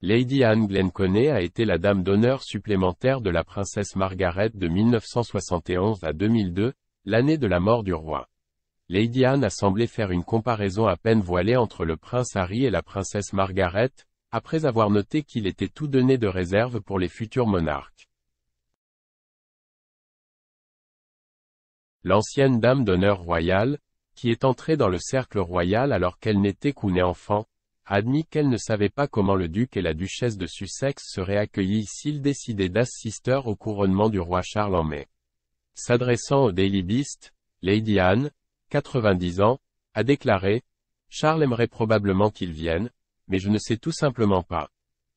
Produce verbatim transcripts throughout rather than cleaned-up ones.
Lady Anne Glenconey a été la dame d'honneur supplémentaire de la princesse Margaret de mille neuf cent soixante et onze à deux mille deux, l'année de la mort du roi. Lady Anne a semblé faire une comparaison à peine voilée entre le prince Harry et la princesse Margaret, après avoir noté qu'il était tout donné de réserve pour les futurs monarques. L'ancienne dame d'honneur royale, qui est entrée dans le cercle royal alors qu'elle n'était qu'une enfant, a admis qu'elle ne savait pas comment le duc et la duchesse de Sussex seraient accueillis s'ils décidaient d'assister au couronnement du roi Charles en mai. S'adressant au Daily Beast, Lady Anne, quatre-vingt-dix ans, a déclaré « Charles aimerait probablement qu'il vienne, mais je ne sais tout simplement pas.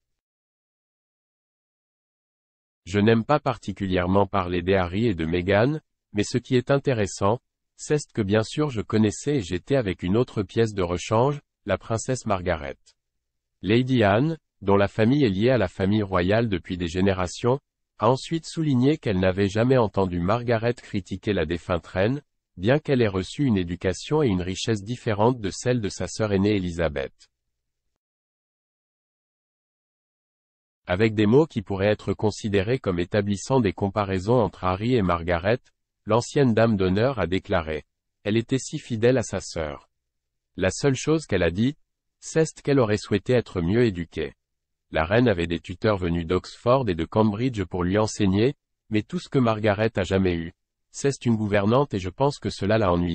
Je n'aime pas particulièrement parler de Harry et de Meghan, mais ce qui est intéressant, c'est que bien sûr je connaissais et j'étais avec une autre pièce de rechange, la princesse Margaret. » Lady Anne, dont la famille est liée à la famille royale depuis des générations, a ensuite souligné qu'elle n'avait jamais entendu Margaret critiquer la défunte reine, bien qu'elle ait reçu une éducation et une richesse différentes de celles de sa sœur aînée Elisabeth. Avec des mots qui pourraient être considérés comme établissant des comparaisons entre Harry et Margaret, l'ancienne dame d'honneur a déclaré « Elle était si fidèle à sa sœur. La seule chose qu'elle a dit, c'est qu'elle aurait souhaité être mieux éduquée. La reine avait des tuteurs venus d'Oxford et de Cambridge pour lui enseigner, mais tout ce que Margaret a jamais eu, c'est une gouvernante et je pense que cela l'a ennuyée. »